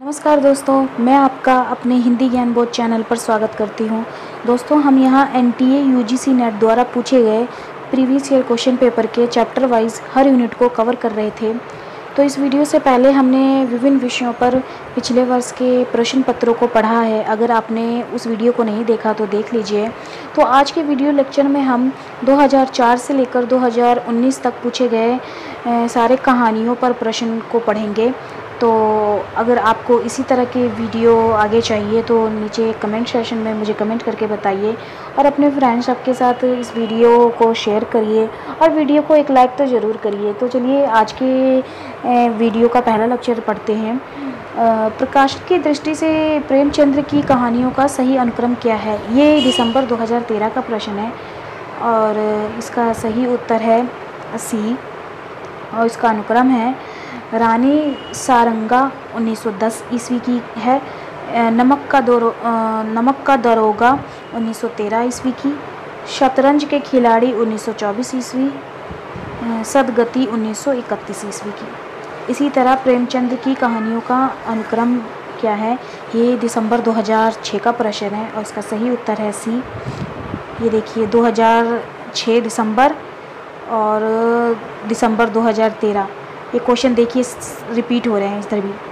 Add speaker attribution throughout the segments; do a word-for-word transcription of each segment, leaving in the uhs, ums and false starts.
Speaker 1: नमस्कार दोस्तों, मैं आपका अपने हिंदी ज्ञान बोध चैनल पर स्वागत करती हूं। दोस्तों, हम यहां N T A U G C NET द्वारा पूछे गए प्रीवियस ईयर क्वेश्चन पेपर के चैप्टर वाइज हर यूनिट को कवर कर रहे थे। तो इस वीडियो से पहले हमने विभिन्न विषयों पर पिछले वर्ष के प्रश्न पत्रों को पढ़ा है। अगर आपने उस वीडियो को नहीं देखा तो देख लीजिए। तो आज के वीडियो लेक्चर में हम दो हज़ार चार से लेकर दो हज़ार उन्नीस तक पूछे गए सारे कहानियों पर प्रश्न को पढ़ेंगे। तो अगर आपको इसी तरह के वीडियो आगे चाहिए तो नीचे कमेंट सेशन में मुझे कमेंट करके बताइए और अपने फ्रेंड्स सबके साथ इस वीडियो को शेयर करिए और वीडियो को एक लाइक तो ज़रूर करिए। तो चलिए आज के वीडियो का पहला लेक्चर पढ़ते हैं। प्रकाशन की दृष्टि से प्रेमचंद्र की कहानियों का सही अनुक्रम क्या है? ये दिसंबर दो हज़ार तेरह का प्रश्न है और इसका सही उत्तर है सी और इसका अनुक्रम है रानी सारंगा उन्नीस सौ दस ईस्वी की है, नमक का दरो नमक का दरोगा उन्नीस सौ तेरह ईस्वी की, शतरंज के खिलाड़ी उन्नीस सौ चौबीस ईस्वी, सदगति उन्नीस सौ इकतीस ईस्वी की। इसी तरह प्रेमचंद की कहानियों का अनुक्रम क्या है? ये दिसंबर दो हज़ार छह का प्रश्न है और इसका सही उत्तर है सी। ये देखिए दो हज़ार छह दिसंबर और दिसंबर दो हज़ार तेरह, ये क्वेश्चन देखिए रिपीट हो रहे हैं इधर भी।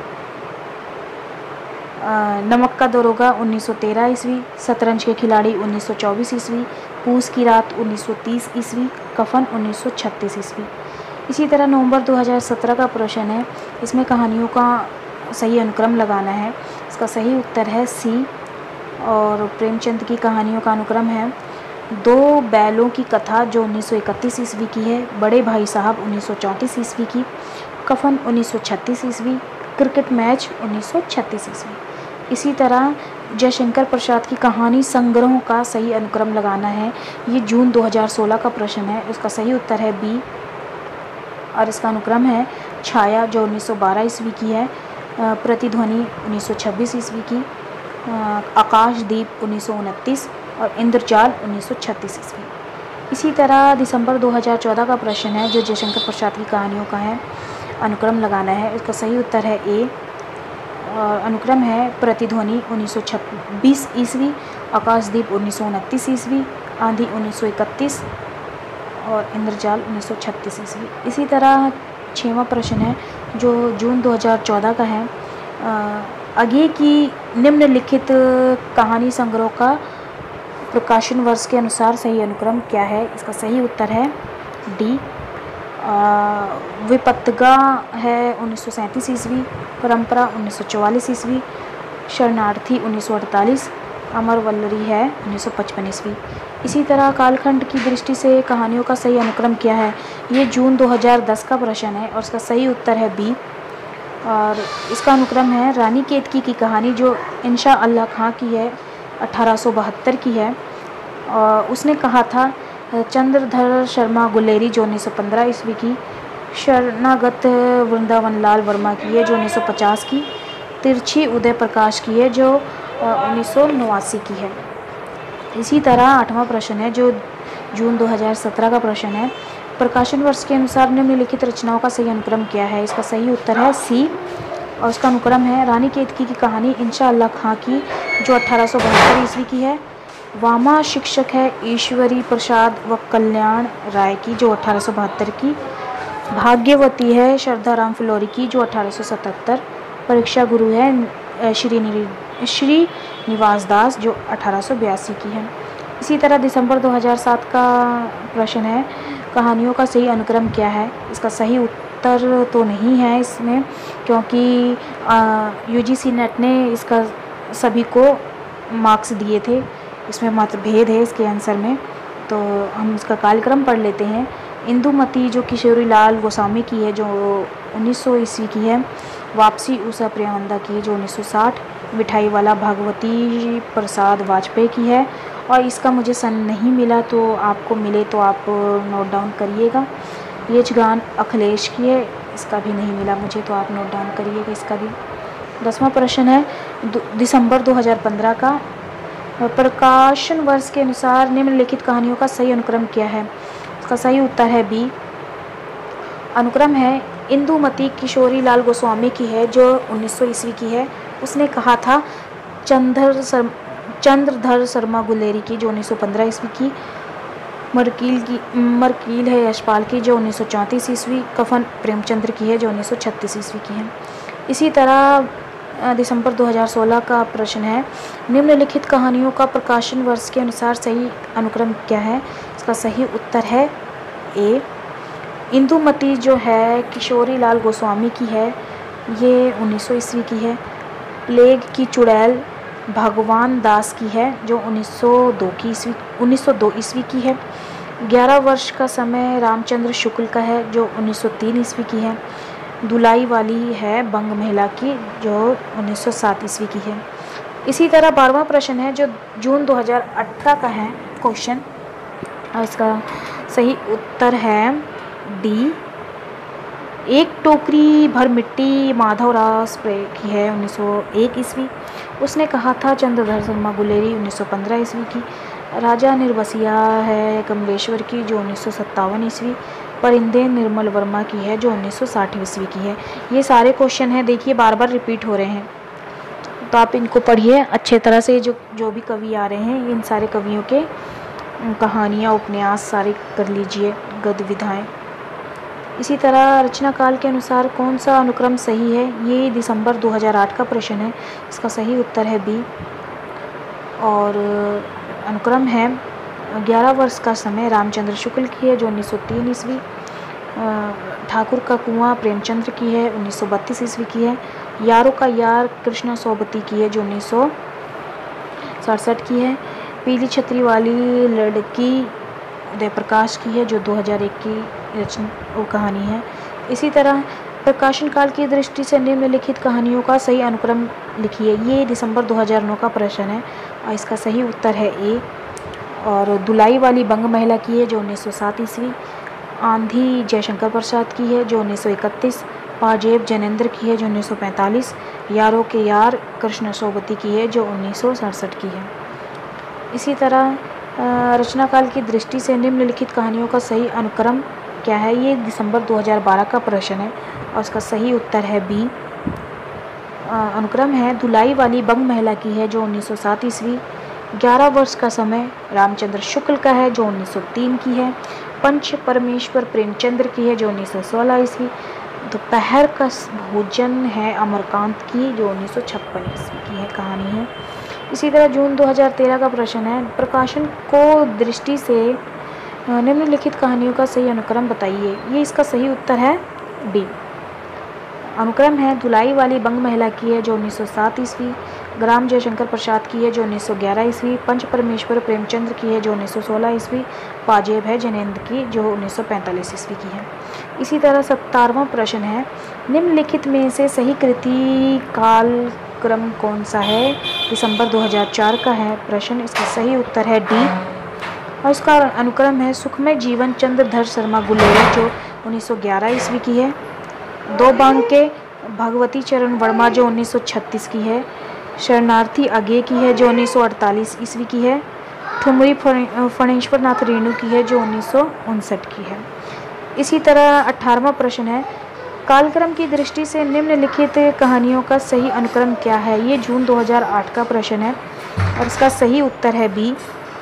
Speaker 1: नमक का दरोगा उन्नीस सौ तेरह ईस्वी, शतरंज के खिलाड़ी उन्नीस सौ चौबीस ईस्वी, पूस की रात उन्नीस सौ तीस ईस्वी, कफन उन्नीस सौ छत्तीस ईस्वी। इसी तरह नवंबर दो हज़ार सत्रह का प्रश्न है, इसमें कहानियों का सही अनुक्रम लगाना है। इसका सही उत्तर है सी और प्रेमचंद की कहानियों का अनुक्रम है दो बैलों की कथा जो उन्नीस सौ इकतीस ईस्वी की है, बड़े भाई साहब उन्नीस सौ चौंतीस ईस्वी की, कफन उन्नीस सौ छत्तीस ईस्वी, क्रिकेट मैच उन्नीस सौ छत्तीस ईस्वी। इसी तरह जयशंकर प्रसाद की कहानी संग्रहों का सही अनुक्रम लगाना है। ये जून दो हज़ार सोलह का प्रश्न है, उसका सही उत्तर है बी और इसका अनुक्रम है छाया जो उन्नीस सौ बारह ईस्वी की है, प्रतिध्वनि उन्नीस सौ छब्बीस ईस्वी की, आकाशदीप उन्नीस सौ उनतीस और इंद्रजाल उन्नीस सौ छत्तीस ईस्वी। इसी तरह दिसंबर दो हज़ार चौदह का प्रश्न है जो जयशंकर प्रसाद की कहानियों का है, अनुक्रम लगाना है। इसका सही उत्तर है ए और अनुक्रम है प्रतिध्वनि उन्नीस सौ छब्बीस ईस्वी, आकाशदीप उन्नीस सौ उनतीस ईस्वी, आंधी उन्नीस सौ इकतीस और इंद्रजाल उन्नीस सौ छत्तीस ईस्वी। इसी तरह छठवां प्रश्न है जो जून दो हज़ार चौदह का है, आगे की निम्नलिखित कहानी संग्रह का प्रकाशन वर्ष के अनुसार सही अनुक्रम क्या है? इसका सही उत्तर है डी। विपत्तिगा है उन्नीस सौ सैंतीस ईस्वी, परंपरा उन्नीस सौ चौवालीस ईस्वी, शरणार्थी उन्नीस सौ अड़तालीस, अमर वल्लरी है उन्नीस सौ पचपन ईस्वी। इसी तरह कालखंड की दृष्टि से कहानियों का सही अनुक्रम क्या है? ये जून दो हज़ार दस का प्रश्न है और इसका सही उत्तर है बी और इसका अनुक्रम है रानी केतकी की कहानी जो इंशा अल्लाह खां की है, अठारह सौ बहत्तर की है। और उसने कहा था चंद्रधर शर्मा गुलेरी जो उन्नीस सौ पंद्रह ईस्वी की, शरणागत वृंदावन लाल वर्मा की है जो उन्नीस सौ पचास की, तिरछी उदय प्रकाश की है जो उन्नीस सौ नवासी की है। इसी तरह आठवां प्रश्न है जो जून दो हज़ार सत्रह का प्रश्न है, प्रकाशन वर्ष के अनुसार निम्नलिखित रचनाओं का सही अनुक्रम क्या है? इसका सही उत्तर है सी और इसका अनुक्रम है रानी केतकी की कहानी इंशा अल्लाह खां की जो अठारह सौ बहत्तर ईस्वी की है, वामा शिक्षक है ईश्वरी प्रसाद व कल्याण राय की जो अठारह सौ बहत्तर की, भाग्यवती है श्रद्धाराम फिलोरी की जो अठारह सौ सतहत्तर, परीक्षा गुरु है श्री श्री निवास दास जो अठारह सौ बयासी की है। इसी तरह दिसंबर दो हज़ार सात का प्रश्न है, कहानियों का सही अनुक्रम क्या है? इसका सही उत्तर तो नहीं है इसमें क्योंकि यू जी सी नेट ने इसका सभी को मार्क्स दिए थे, इसमें मात्र भेद है इसके आंसर में। तो हम इसका कार्यक्रम पढ़ लेते हैं। इंदुमती जो किशोरी लाल गोस्वामी की है जो उन्नीस सौ ईस्वी की है, वापसी उषा प्रियंदा की है जो उन्नीस सौ साठ, मिठाई वाला भागवती प्रसाद वाजपेयी की है और इसका मुझे सन नहीं मिला, तो आपको मिले तो आप नोट डाउन करिएगा। यजगान अखिलेश की है, इसका भी नहीं मिला मुझे तो आप नोट डाउन करिएगा इसका भी। दसवां प्रश्न है दिसंबर दो हज़ार पंद्रह का, प्रकाशन वर्ष के अनुसार निम्नलिखित कहानियों का सही अनुक्रम क्या है? इसका सही उत्तर है बी। अनुक्रम है इंदुमती किशोरी लाल गोस्वामी की है जो उन्नीस सौ ईस्वी की है। उसने कहा था चंद्र सर चंद्रधर शर्मा गुलेरी की जो उन्नीस सौ पंद्रह ईस्वी की। मरकील की मरकील है यशपाल की जो उन्नीस सौ चौंतीस ईस्वी। कफन प्रेमचंद्र की है जो उन्नीस सौ छत्तीस ईस्वी की है। इसी तरह दिसंबर दो हज़ार सोलह का प्रश्न है, निम्नलिखित कहानियों का प्रकाशन वर्ष के अनुसार सही अनुक्रम क्या है? इसका सही उत्तर है ए। इंदुमती जो है किशोरी लाल गोस्वामी की है, ये उन्नीस सौ ईस्वी की है। प्लेग की चुड़ैल भगवान दास की है जो उन्नीस सौ दो की ईस्वी उन्नीस सौ दो ईस्वी की है। ग्यारह वर्ष का समय रामचंद्र शुक्ल का है जो उन्नीस सौ तीन ईस्वी की है। दुलाई वाली है बंग महिला की जो उन्नीस सौ सात ईस्वी की है। इसी तरह बारहवां प्रश्न है जो जून दो हज़ार अठारह का है क्वेश्चन, और इसका सही उत्तर है डी। एक टोकरी भर मिट्टी माधवराव स्प्रे की है उन्नीस सौ एक ईस्वी। उसने कहा था चंद्रधर शर्मा गुलेरी उन्नीस सौ पंद्रह ईस्वी की। राजा निर्बसिया है कमलेश्वर की जो उन्नीस सौ सत्तावन ईस्वी। परिंदे निर्मल वर्मा की है जो उन्नीस सौ साठ ईस्वी की है। ये सारे क्वेश्चन हैं, देखिए बार बार रिपीट हो रहे हैं, तो आप इनको पढ़िए अच्छे तरह से। जो जो भी कवि आ रहे हैं इन सारे कवियों के कहानियाँ उपन्यास सारे कर लीजिए, गद्य विधाएँ। इसी तरह रचना काल के अनुसार कौन सा अनुक्रम सही है? ये दिसंबर दो हज़ार आठ का प्रश्न है, इसका सही उत्तर है बी। और अनुक्रम है ग्यारह वर्ष का समय रामचंद्र शुक्ल की है जो उन्नीस सौ तीन ईस्वी। ठाकुर का कुआं प्रेमचंद्र की है उन्नीस सौ बत्तीस ईस्वी की है। यारों का यार कृष्णा सोबती की है जो उन्नीस सौ सड़सठ की है। पीली छतरी वाली लड़की उदय प्रकाश की है जो दो हज़ार एक की रचना वो कहानी है। इसी तरह प्रकाशन काल की दृष्टि से निम्नलिखित कहानियों का सही अनुक्रम लिखिए। ये दिसंबर दो हज़ार नौ का प्रश्न है और इसका सही उत्तर है ए। और दुलाई वाली बंग महिला की है जो उन्नीस सौ सात ईस्वी। आंधी जयशंकर प्रसाद की है जो उन्नीस सौ इकतीस। पाजेब जैनेन्द्र की है जो उन्नीस सौ पैंतालीस। यारों के यार कृष्ण सोबती की है जो उन्नीस सौ सड़सठ की है। इसी तरह रचना काल की दृष्टि से निम्नलिखित कहानियों का सही अनुक्रम क्या है? ये दिसंबर दो हज़ार बारह का प्रश्न है और इसका सही उत्तर है बी। अनुक्रम है दुलाई वाली बंग महिला की है जो उन्नीस सौ सात ईस्वी। ग्यारह वर्ष का समय रामचंद्र शुक्ल का है जो उन्नीस सौ तीन की है। पंच परमेश्वर प्रेमचंद्र की है जो उन्नीस सौ सोलह ईस्वी। दोपहर का भोजन है अमरकांत की जो उन्नीस सौ छप्पन ईस्वी की है कहानी है। इसी तरह जून दो हज़ार तेरह का प्रश्न है, प्रकाशन को दृष्टि से निम्नलिखित कहानियों का सही अनुक्रम बताइए। ये इसका सही उत्तर है बी। अनुक्रम है दुलाई वाली बंग महिला की है जो उन्नीस सौ सात ईस्वी। ग्राम जयशंकर प्रसाद की है जो उन्नीस सौ ग्यारह ईस्वी। पंच परमेश्वर प्रेमचंद्र की है जो उन्नीस सौ सोलह ईस्वी। पाजेब है जैनेन्द्र की जो उन्नीस सौ पैंतालीस ईस्वी की है। इसी तरह सत्तारवां प्रश्न है, निम्नलिखित में से सही कृति काल क्रम कौन सा है? दिसंबर दो हज़ार चार का है प्रश्न, इसका सही उत्तर है डी। और इसका अनुक्रम है सुखमय जीवन चंद्रधर शर्मा गुलेरी जो उन्नीस सौ ग्यारह ईस्वी की है। दो बांके भगवती चरण वर्मा जो उन्नीस सौ छत्तीस की है। शरणार्थी आगे की है जो उन्नीस सौ अड़तालीस ईस्वी की है। ठुमरी फणेश्वर नाथ रेणु की है जो उन्नीस सौ उनसठ की है। इसी तरह अठारहवां प्रश्न है, कालक्रम की दृष्टि से निम्नलिखित कहानियों का सही अनुक्रम क्या है? ये जून दो हज़ार आठ का प्रश्न है और इसका सही उत्तर है बी।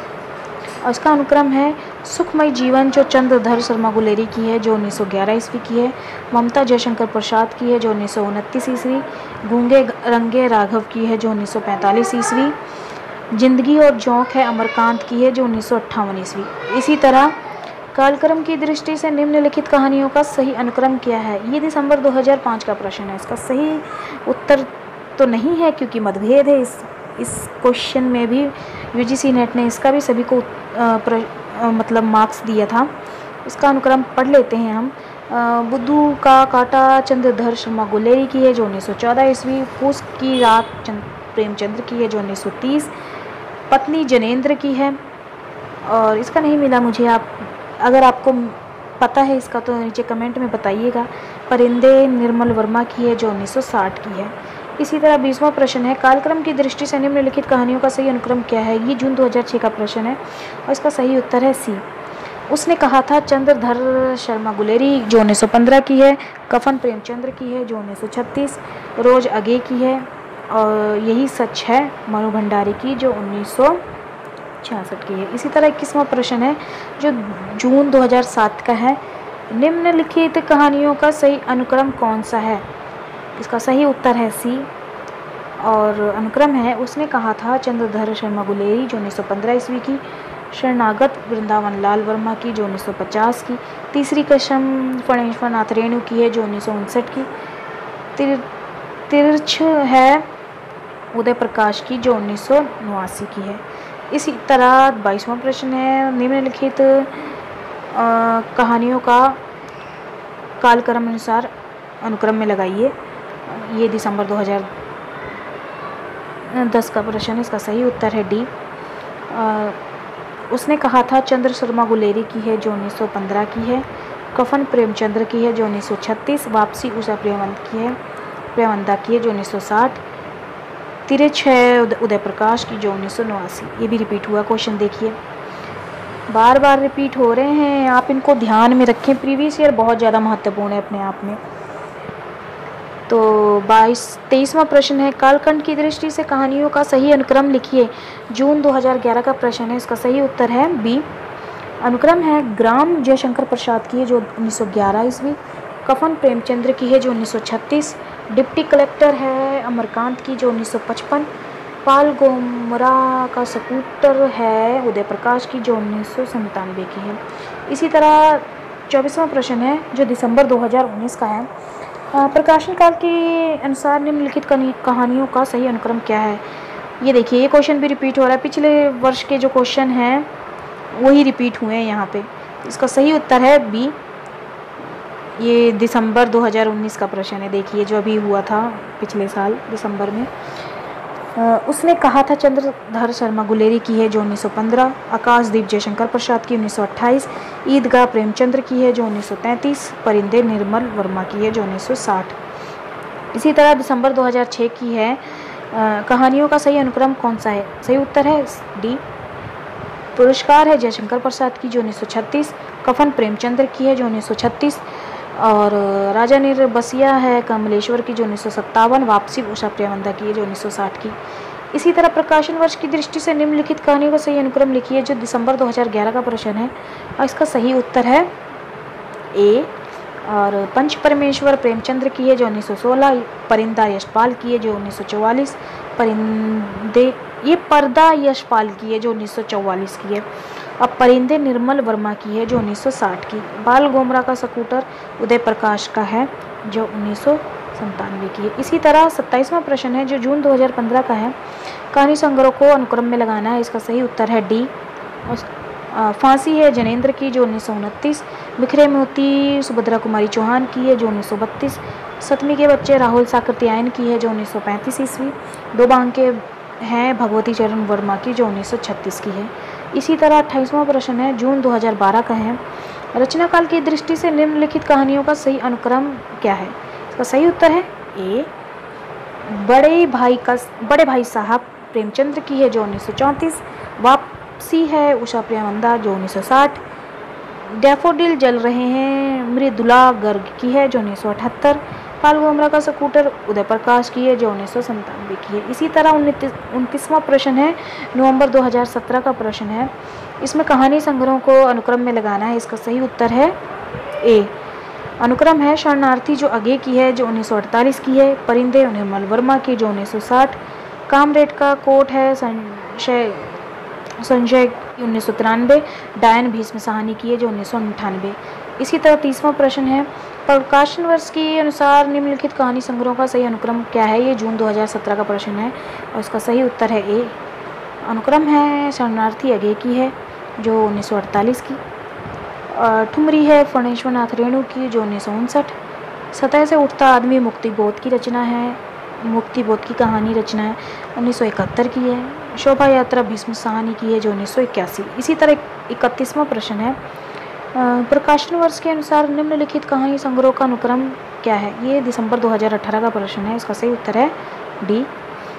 Speaker 1: और इसका अनुक्रम है सुखमय जीवन जो चंद्रधर शर्मा गुलेरी की है जो उन्नीस सौ ग्यारह ईस्वी की है। ममता जयशंकर प्रसाद की है जो उन्नीस सौ उनतीस ईस्वी। गूंगे रंगे राघव की है जो उन्नीस सौ पैंतालीस ईस्वी। जिंदगी और जौक है अमरकांत की है जो उन्नीस सौ अट्ठावन ईस्वी। इसी तरह कालक्रम की दृष्टि से निम्नलिखित कहानियों का सही अनुक्रम क्या है? ये दिसंबर दो हज़ार पाँच का प्रश्न है, इसका सही उत्तर तो नहीं है क्योंकि मतभेद है इस इस क्वेश्चन में भी। यूजीसी नेट ने इसका भी सभी को आ, प्र, आ, मतलब मार्क्स दिया था। इसका अनुक्रम पढ़ लेते हैं हम। बुद्धू का कांटा चंद्रधर शर्मा गुलेरी की है जो उन्नीस सौ चौदह ईस्वी। फूस की रात चंद प्रेमचंद्र की है जो उन्नीस सौ तीस। पत्नी जैनेन्द्र की है और इसका नहीं मिला मुझे, आप अगर आपको पता है इसका तो नीचे कमेंट में बताइएगा। परिंदे निर्मल वर्मा की है जो उन्नीस सौ साठ की है। इसी तरह बीसवां प्रश्न है, कालक्रम की दृष्टि से निम्नलिखित कहानियों का सही अनुक्रम क्या है? ये जून दो हज़ार छह का प्रश्न है और इसका सही उत्तर है सी। उसने कहा था चंद्रधर शर्मा गुलेरी जो उन्नीस सौ पंद्रह की है, कफन प्रेमचंद्र की है जो उन्नीस सौ छत्तीस, रोज आगे की है और यही सच है मनु भंडारी की जो उन्नीस सौ छियासठ की है। इसी तरह इक्कीसवां प्रश्न है जो जून दो हज़ार सात का है, निम्नलिखित कहानियों का सही अनुक्रम कौन सा है? इसका सही उत्तर है सी और अनुक्रम है उसने कहा था चंद्रधर शर्मा गुलेरी जो उन्नीस सौ पंद्रह ईस्वी की, शरणागत वृंदावन लाल वर्मा की जो उन्नीस सौ पचास की, तीसरी कसम फणेश्वर नाथ रेणु की है जो उन्नीस सौ उनसठ की, तिर, तिरछ है उदय प्रकाश की जो उन्नीस सौ नवासी की है। इसी तरह बाईसवां प्रश्न है निम्नलिखित कहानियों का कालक्रम अनुसार अनुक्रम में लगाइए। ये दिसंबर दो हज़ार दस का प्रश्न है, इसका सही उत्तर है डी। आ, उसने कहा था चंद्र शर्मा गुलेरी की है जो उन्नीस सौ पंद्रह की है, कफन प्रेमचंद्र की है जो उन्नीस सौ छत्तीस, वापसी उषा प्रेमवंत की है प्रेमवंदा की है जो उन्नीस सौ साठ, तिरछ है उदय प्रकाश की जो उन्नीस सौ नवासी। ये भी रिपीट हुआ क्वेश्चन, देखिए बार बार रिपीट हो रहे हैं, आप इनको ध्यान में रखें। प्रीवियस ईयर बहुत ज़्यादा महत्वपूर्ण है अपने आप में। तो बाईस तेईसवां प्रश्न है कालखंड की दृष्टि से कहानियों का सही अनुक्रम लिखिए। जून दो हज़ार ग्यारह का प्रश्न है, इसका सही उत्तर है बी। अनुक्रम है ग्राम जयशंकर प्रसाद की है जो उन्नीस सौ ग्यारह ईस्वी, कफन प्रेमचंद्र की है जो उन्नीस सौ छत्तीस, डिप्टी कलेक्टर है अमरकांत की जो उन्नीस सौ पचपन, पाल गोमरा का स्कूटर है उदय प्रकाश की जो उन्नीस सौ संतानवे की है। इसी तरह चौबीसवां प्रश्न है जो दिसंबर दो हज़ार उन्नीस का है, प्रकाशन काल के अनुसार निम्नलिखित कहानियों का सही अनुक्रम क्या है? ये देखिए ये क्वेश्चन भी रिपीट हो रहा है, पिछले वर्ष के जो क्वेश्चन हैं वही रिपीट हुए हैं यहाँ पे। इसका सही उत्तर है बी। ये दिसंबर दो हज़ार उन्नीस का प्रश्न है, देखिए जो अभी हुआ था पिछले साल दिसंबर में। आ, उसने कहा था चंद्रधर शर्मा गुलेरी की है जो उन्नीस सौ पंद्रह, आकाशदीप जयशंकर प्रसाद की उन्नीस सौ अट्ठाईस, ईदगाह प्रेमचंद्र की है जो उन्नीस सौ तैंतीस, परिंदे निर्मल वर्मा की है जो उन्नीस सौ साठ। इसी तरह दिसंबर दो हज़ार छह की है, आ, कहानियों का सही अनुक्रम कौन सा है? सही उत्तर है डी। पुरस्कार है जयशंकर प्रसाद की जो उन्नीस सौ छत्तीस, कफन प्रेमचंद्र की है जो उन्नीस सौ छत्तीस और राजा निर्बसिया है कमलेश्वर की जो उन्नीस सौ सत्तावन, वापसी उषा प्रेमवंदा की है जो उन्नीस सौ साठ की। इसी तरह प्रकाशन वर्ष की दृष्टि से निम्नलिखित कहानियों का सही अनुक्रम लिखिए। जो दिसंबर दो हज़ार ग्यारह का प्रश्न है और इसका सही उत्तर है ए। और पंच परमेश्वर प्रेमचंद्र की है जो उन्नीस सौ सोलह, परिंदा यशपाल की है जो उन्नीस सौ चौवालीस, परिंदे ये पर्दा यशपाल की है जो उन्नीस सौ चौवालीस की है, अब परिंदे निर्मल वर्मा की है जो उन्नीस सौ साठ की, बाल गोमरा का स्कूटर उदय प्रकाश का है जो उन्नीस सौ संतानवे की है। इसी तरह सत्ताईसवां प्रश्न है जो जून दो हज़ार पंद्रह का है, कहानी संग्रह को अनुक्रम में लगाना है। इसका सही उत्तर है डी। फांसी है जनेंद्र की जो उन्नीस सौ उनतीस, बिखरे मोती सुभद्रा कुमारी चौहान की है जो उन्नीस सौ बत्तीस, सतमी के बच्चे राहुल साकृत्यायन की है जो उन्नीस सौ पैंतीस ईस्वी, दो बांके हैं भगवती चरण वर्मा की जो उन्नीस सौ छत्तीस की है। इसी तरह अट्ठाईसवां प्रश्न है जून दो हज़ार बारह का है, रचना काल की दृष्टि से निम्नलिखित कहानियों का सही अनुक्रम क्या है? इसका सही उत्तर है ए। बड़े भाई का बड़े भाई साहब प्रेमचंद्र की है जो उन्नीस सौ चौंतीस, वापसी है उषा प्रेमवंदा जो उन्नीस सौ साठ, डैफोडिल जल रहे हैं मृदुला गर्ग की है जो उन्नीस सौ अठहत्तर, पाल गोमरा का स्कूटर उदय प्रकाश की है जो उन्नीस सौ संतानवे की है। इसी तरह उनतीसवां प्रश्न है नवंबर दो हज़ार सत्रह का प्रश्न है, इसमें कहानी संग्रहों को अनुक्रम में लगाना है। इसका सही उत्तर है ए। अनुक्रम है शरणार्थी जो आगे की है जो उन्नीस सौ अड़तालीस की है, परिंदे निर्मल वर्मा की जो उन्नीस सौ साठ, कामरेड का कोट है संशय संजय उन्नीस सौ तिरानवे, डायन भीष्म साहनी की है जो उन्नीस सौ अंठानवे। इसी तरह तीसवां प्रश्न है प्रकाशन वर्ष के अनुसार निम्नलिखित कहानी संग्रहों का सही अनुक्रम क्या है? ये जून दो हज़ार सत्रह का प्रश्न है और इसका सही उत्तर है ए। अनुक्रम है शरणार्थी आगे की है जो उन्नीस सौ अड़तालीस की, ठुमरी है फणेश्वर नाथ रेणु की जो उन्नीस सौ उनसठ, सतह से उठता आदमी मुक्ति बोध की रचना है मुक्ति बोध की कहानी रचना है उन्नीस सौ इकहत्तर की है, शोभा यात्रा भीष्म साहनी की है जो उन्नीस सौ इक्यासी। इसी तरह इकतीसवां प्रश्न है प्रकाशन वर्ष के अनुसार निम्नलिखित कहानी संग्रह का अनुक्रम क्या है? ये दिसंबर दो हज़ार अठारह का प्रश्न है, इसका सही उत्तर है डी।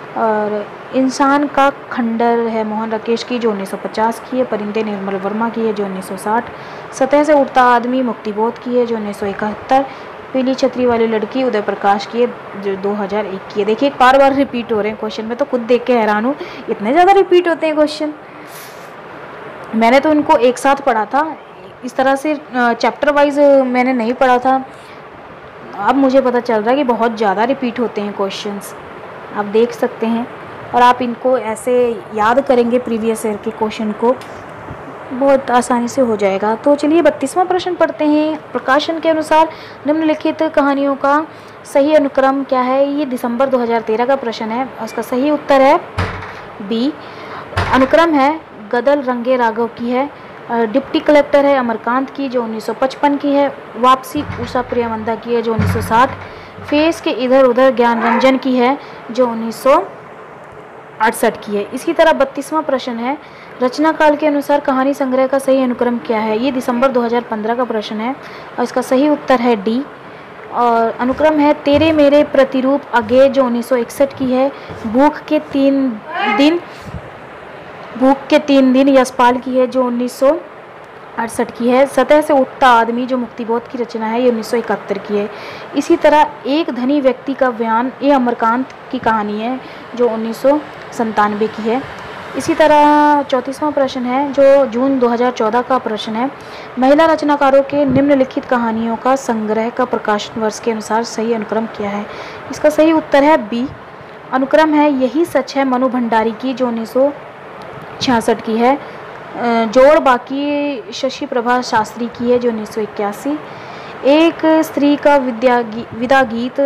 Speaker 1: और इंसान का खंडर है मोहन राकेश की जो उन्नीस सौ पचास की है। परिंदे निर्मल वर्मा की है जो उन्नीस सौ साठ। सतह से उड़ता आदमी मुक्तिबोध की है जो उन्नीस सौ इकहत्तर। पीली छतरी वाली लड़की उदय प्रकाश की है जो दो हज़ार एक की है। देखिए बार बार रिपीट हो रहे हैं क्वेश्चन, मैं तो खुद देख के हैरान हूँ, इतने ज़्यादा रिपीट होते हैं क्वेश्चन। मैंने तो इनको एक साथ पढ़ा था, इस तरह से चैप्टर वाइज मैंने नहीं पढ़ा था। अब मुझे पता चल रहा है कि बहुत ज़्यादा रिपीट होते हैं क्वेश्चंस, आप देख सकते हैं। और आप इनको ऐसे याद करेंगे प्रीवियस ईयर के क्वेश्चन को, बहुत आसानी से हो जाएगा। तो चलिए बत्तीसवां प्रश्न पढ़ते हैं। प्रकाशन के अनुसार निम्नलिखित कहानियों का सही अनुक्रम क्या है? ये दिसंबर दो हज़ार तेरह का प्रश्न है। उसका सही उत्तर है बी। अनुक्रम है गदल रंगे राघव की है। डिप्टी कलेक्टर है अमरकांत की जो उन्नीस सौ पचपन की है। वापसी उषा प्रियमंदा की है जो उन्नीस सौ साठ। फेस के इधर उधर ज्ञान रंजन की है जो उन्नीस सौ अड़सठ की है। इसी तरह बत्तीसवां प्रश्न है रचना काल के अनुसार कहानी संग्रह का सही अनुक्रम क्या है? ये दिसंबर दो हज़ार पंद्रह का प्रश्न है और इसका सही उत्तर है डी। और अनुक्रम है तेरे मेरे प्रतिरूप अगे जो उन्नीस सौ इकसठ की है। भूख के तीन दिन भूख के तीन दिन यशपाल की है जो उन्नीस सौ अड़सठ की है। सतह से उठता आदमी जो मुक्तिबोध की रचना है ये उन्नीस सौ इकहत्तर की है। इसी तरह एक धनी व्यक्ति का बयान ये अमरकांत की कहानी है जो उन्नीस सौ संतानवे की है। इसी तरह चौंतीसवां प्रश्न है जो जून दो हज़ार चौदह का प्रश्न है। महिला रचनाकारों के निम्नलिखित कहानियों का संग्रह का प्रकाशन वर्ष के अनुसार सही अनुक्रम क्या है? इसका सही उत्तर है बी। अनुक्रम है यही सच है मनु भंडारी की जो उन्नीस सौ छियासठ की है। जोड़ बाकी शशि प्रभा शास्त्री की है जो उन्नीस सौ इक्यासी। एक स्त्री का विद्या विदा गीत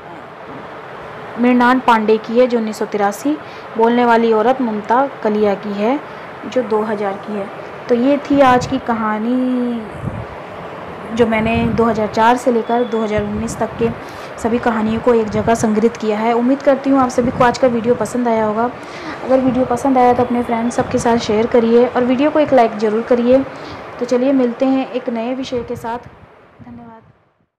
Speaker 1: मृणाल पांडे की है जो उन्नीस सौ तिरासी। बोलने वाली औरत ममता कलिया की है जो दो हज़ार की है। तो ये थी आज की कहानी जो मैंने दो हज़ार चार से लेकर दो हज़ार उन्नीस तक के सभी कहानियों को एक जगह संग्रहित किया है। उम्मीद करती हूँ आप सभी को आज का वीडियो पसंद आया होगा। अगर वीडियो पसंद आया तो अपने फ्रेंड्स सबके साथ शेयर करिए और वीडियो को एक लाइक ज़रूर करिए। तो चलिए मिलते हैं एक नए विषय के साथ।